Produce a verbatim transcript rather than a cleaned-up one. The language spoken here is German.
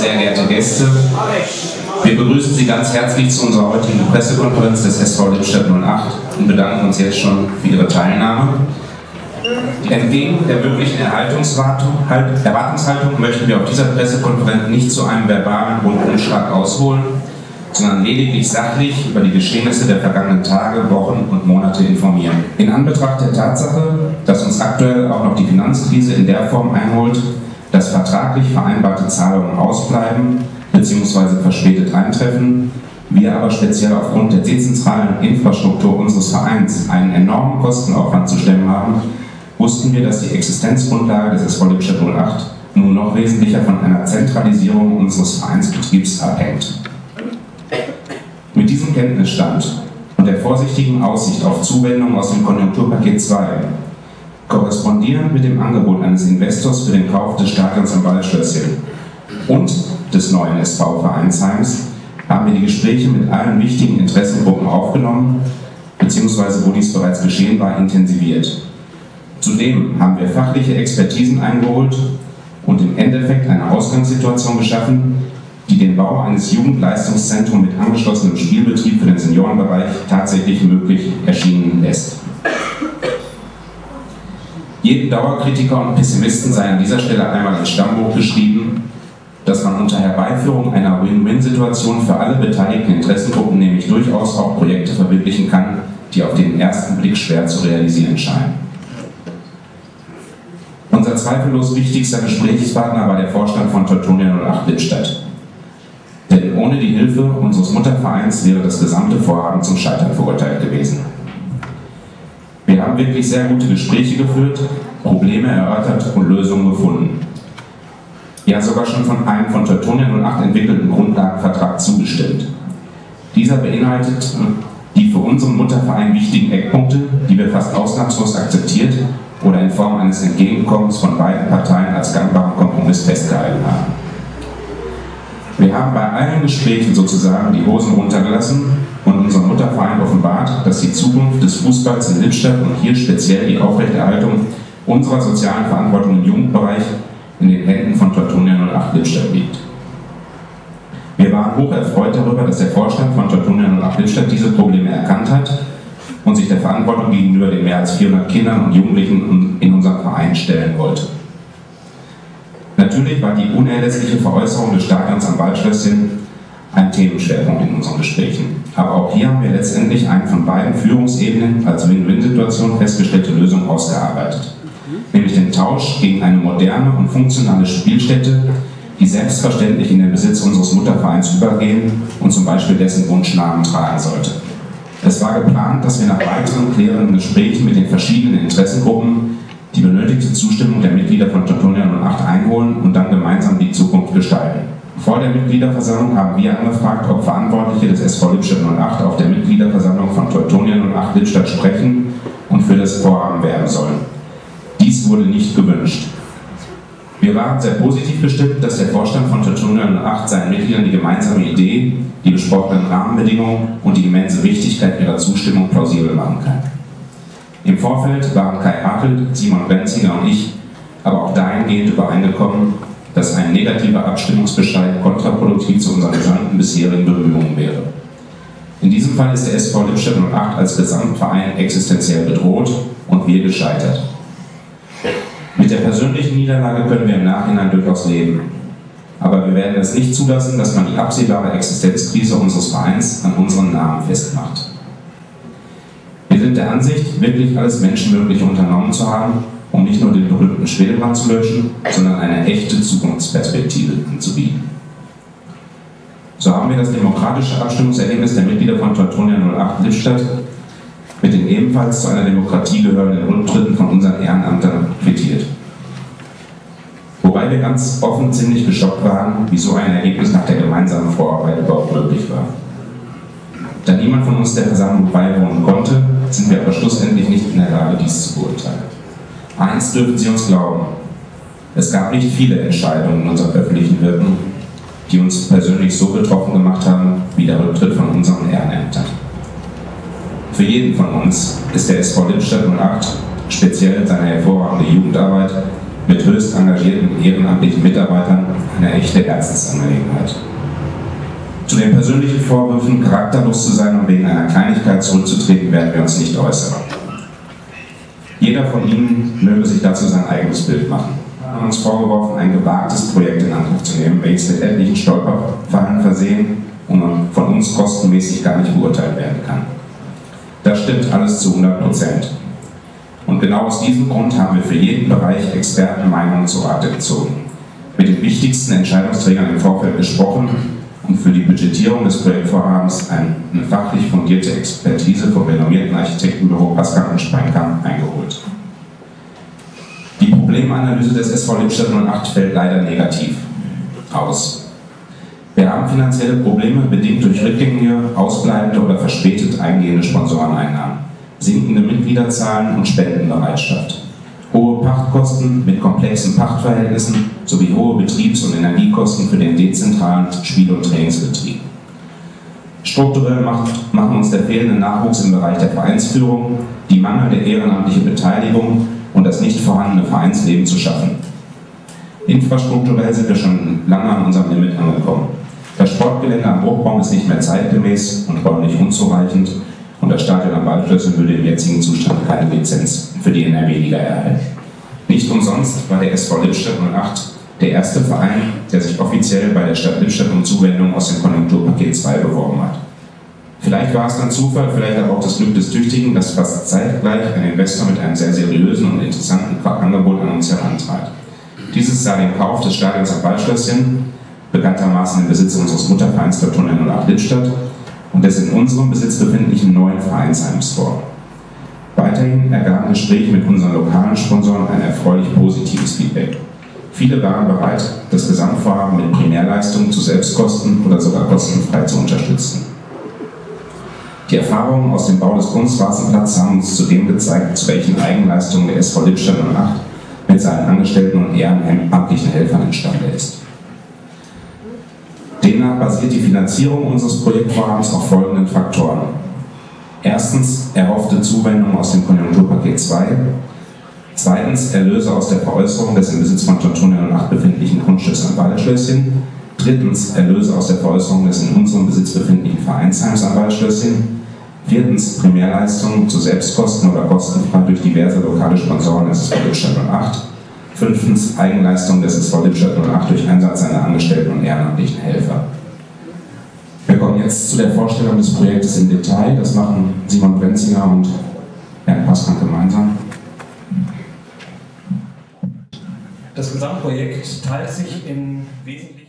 sehr geehrte Gäste, wir begrüßen Sie ganz herzlich zu unserer heutigen Pressekonferenz des S V Lippstadt null acht und bedanken uns jetzt schon für Ihre Teilnahme. Entgegen der möglichen Erwartungshaltung möchten wir auf dieser Pressekonferenz nicht zu einem verbalen Rundumschlag ausholen, sondern lediglich sachlich über die Geschehnisse der vergangenen Tage, Wochen und Monate informieren. In Anbetracht der Tatsache, dass uns aktuell auch noch die Finanzkrise in der Form einholt, dass vertraglich vereinbarte Zahlungen ausbleiben bzw. verspätet eintreffen, wir aber speziell aufgrund der dezentralen Infrastruktur unseres Vereins einen enormen Kostenaufwand zu stemmen haben, wussten wir, dass die Existenzgrundlage des S V Lippstadt null acht nun noch wesentlicher von einer Zentralisierung unseres Vereinsbetriebs abhängt. Mit diesem Kenntnisstand und der vorsichtigen Aussicht auf Zuwendung aus dem Konjunkturpaket zwei, korrespondierend mit dem Angebot eines Investors für den Kauf des Stadions am Waldschlösschen und des neuen S V-Vereinsheims, haben wir die Gespräche mit allen wichtigen Interessengruppen aufgenommen, beziehungsweise wo dies bereits geschehen war, intensiviert. Zudem haben wir fachliche Expertisen eingeholt und im Endeffekt eine Ausgangssituation geschaffen, die den Bau eines Jugendleistungszentrums mit angeschlossenem Spielbetrieb für den Seniorenbereich tatsächlich möglich erschienen lässt. Jedem Dauerkritiker und Pessimisten sei an dieser Stelle einmal ins Stammbuch geschrieben, dass man unter Herbeiführung einer Win-Win-Situation für alle beteiligten Interessengruppen nämlich durchaus auch Projekte verwirklichen kann, die auf den ersten Blick schwer zu realisieren scheinen. Unser zweifellos wichtigster Gesprächspartner war der Vorstand von Teutonia null acht Lippstadt. Denn ohne die Hilfe unseres Muttervereins wäre das gesamte Vorhaben zum Scheitern verurteilt gewesen. Wir haben wirklich sehr gute Gespräche geführt, Probleme erörtert und Lösungen gefunden. Ja, sogar schon von einem von Teutonia null acht entwickelten Grundlagenvertrag zugestimmt. Dieser beinhaltet die für unseren Mutterverein wichtigen Eckpunkte, die wir fast ausnahmslos akzeptiert oder in Form eines Entgegenkommens von beiden Parteien als gangbaren Kompromiss festgehalten haben. Wir haben bei allen Gesprächen sozusagen die Hosen runtergelassen und unserem Mutterverein offenbart, dass die Zukunft des Fußballs in Lippstadt und hier speziell die Aufrechterhaltung unserer sozialen Verantwortung im Jugendbereich in den Händen von Teutonia null acht Lippstadt liegt. Wir waren hoch erfreut darüber, dass der Vorstand von Teutonia null acht Lippstadt diese Probleme erkannt hat und sich der Verantwortung gegenüber den mehr als vierhundert Kindern und Jugendlichen in unserem Verein stellen wollte. Natürlich war die unerlässliche Veräußerung des Stadions am Waldschlösschen ein Themenschwerpunkt in unseren Gesprächen. Aber auch hier haben wir letztendlich eine von beiden Führungsebenen als Win-Win-Situation festgestellte Lösung ausgearbeitet. Nämlich den Tausch gegen eine moderne und funktionale Spielstätte, die selbstverständlich in den Besitz unseres Muttervereins übergehen und zum Beispiel dessen Wunschnamen tragen sollte. Es war geplant, dass wir nach weiteren klärenden Gesprächen mit den verschiedenen Interessengruppen die benötigte Zustimmung der Mitglieder von Teutonia null acht einholen und dann gemeinsam die Zukunft gestalten. Vor der Mitgliederversammlung haben wir angefragt, ob Verantwortliche des S V Lippstadt null acht auf der Mitgliederversammlung von Teutonia null acht Lippstadt sprechen und für das Vorhaben werben sollen. Dies wurde nicht gewünscht. Wir waren sehr positiv gestimmt, dass der Vorstand von Teutonia null acht seinen Mitgliedern die gemeinsame Idee, die besprochenen Rahmenbedingungen und die immense Wichtigkeit ihrer Zustimmung plausibel machen kann. Im Vorfeld waren Kai Hartl, Simon Benzinger und ich aber auch dahingehend übereingekommen, dass ein negativer Abstimmungsbescheid kontraproduktiv zu unseren gesamten bisherigen Bemühungen wäre. In diesem Fall ist der S V Lippstadt null acht als Gesamtverein existenziell bedroht und wir gescheitert. Mit der persönlichen Niederlage können wir im Nachhinein durchaus leben. Aber wir werden es nicht zulassen, dass man die absehbare Existenzkrise unseres Vereins an unseren Namen festmacht. Wir sind der Ansicht, wirklich alles Menschenmögliche unternommen zu haben, um nicht nur den berühmten Schwedebrand zu löschen, sondern eine echte Zukunftsperspektive anzubieten. So haben wir das demokratische Abstimmungsergebnis der Mitglieder von Teutonia null acht Lippstadt mit den ebenfalls zu einer Demokratie gehörenden Rücktritten von unseren Ehrenamtern quittiert. Wobei wir ganz offen ziemlich geschockt waren, wie so ein Ergebnis nach der gemeinsamen Vorarbeit überhaupt möglich war. Da niemand von uns der Versammlung beiwohnen konnte, sind wir aber schlussendlich nicht in der Lage, dies zu beurteilen. Eins dürfen Sie uns glauben: Es gab nicht viele Entscheidungen in unserem öffentlichen Wirken, die uns persönlich so betroffen gemacht haben, wie der Rücktritt von unseren Ehrenämtern. Für jeden von uns ist der S V Lippstadt null acht, speziell seine hervorragende Jugendarbeit, mit höchst engagierten ehrenamtlichen Mitarbeitern eine echte Herzensangelegenheit. Zu den persönlichen Vorwürfen, charakterlos zu sein und wegen einer Kleinigkeit zurückzutreten, werden wir uns nicht äußern. Jeder von Ihnen möge sich dazu sein eigenes Bild machen. Wir haben uns vorgeworfen, ein gewagtes Projekt in Angriff zu nehmen, welches mit etlichen Stolperfallen versehen und von uns kostenmäßig gar nicht beurteilt werden kann. Das stimmt alles zu hundert Prozent. Und genau aus diesem Grund haben wir für jeden Bereich Expertenmeinungen zu Rate gezogen, mit den wichtigsten Entscheidungsträgern im Vorfeld gesprochen und für die Budgetierung des Projektvorhabens eine fachlich fundierte Expertise vom renommierten Architektenbüro Pascal und Sprengkamp eingeholt. Die Problemanalyse des S V Lippstadt null acht fällt leider negativ aus. Wir haben finanzielle Probleme, bedingt durch rückgängige, ausbleibende oder verspätet eingehende Sponsoreneinnahmen, sinkende Mitgliederzahlen und Spendenbereitschaft, hohe Pachtkosten mit komplexen Pachtverhältnissen sowie hohe Betriebs- und Energiekosten für den dezentralen Spiel- und Trainingsbetrieb. Strukturell macht, machen uns der fehlende Nachwuchs im Bereich der Vereinsführung, die mangelnde ehrenamtliche Beteiligung und das nicht vorhandene Vereinsleben zu schaffen. Infrastrukturell sind wir schon lange an unserem Limit angekommen. Das Sportgelände am Bruchbaum ist nicht mehr zeitgemäß und räumlich unzureichend und das Stadion am Waldschlösschen würde im jetzigen Zustand keine Lizenz für die N R W-Liga erhalten. Nicht umsonst war der S V Lippstadt null acht der erste Verein, der sich offiziell bei der Stadt Lippstadt um Zuwendung aus dem Konjunkturpaket zwei beworben hat. Vielleicht war es dann Zufall, vielleicht aber auch das Glück des Tüchtigen, dass fast zeitgleich ein Investor mit einem sehr seriösen und interessanten Angebot an uns herantrat. Dieses sah den Kauf des Stadions am Waldschlösschen, bekanntermaßen im Besitz unseres Muttervereins der Turner null acht Lippstadt, und des in unserem Besitz befindlichen neuen Vereinsheims vor. Weiterhin ergaben Gespräche mit unseren lokalen Sponsoren ein erfreulich positives Feedback. Viele waren bereit, das Gesamtvorhaben mit Primärleistungen zu Selbstkosten oder sogar kostenfrei zu unterstützen. Die Erfahrungen aus dem Bau des Kunstrasenplatzes haben uns zudem gezeigt, zu welchen Eigenleistungen der S V Lippstadt null acht mit seinen Angestellten und ehrenamtlichen Helfern imstande ist. Demnach basiert die Finanzierung unseres Projektvorhabens auf folgenden Faktoren. Erstens erhoffte Zuwendung aus dem Konjunkturpaket zwei. Zweitens Erlöse aus der Veräußerung des im Besitz von Turner null acht befindlichen Grundstücks am Waldschlösschen. Drittens Erlöse aus der Veräußerung des in unserem Besitz befindlichen Vereinsheims am Waldschlösschen. Viertens Primärleistungen zu Selbstkosten oder kostenfrei durch diverse lokale Sponsoren des S V Lippstadt null acht. Fünftens Eigenleistung des S V Lippstadt null acht durch Einsatz seiner Angestellten und ehrenamtlichen Helfer. Wir kommen jetzt zu der Vorstellung des Projektes im Detail. Das machen Simon Brenzinger und Bernd Paskamp gemeinsam. Das Gesamtprojekt teilt sich in wesentlichen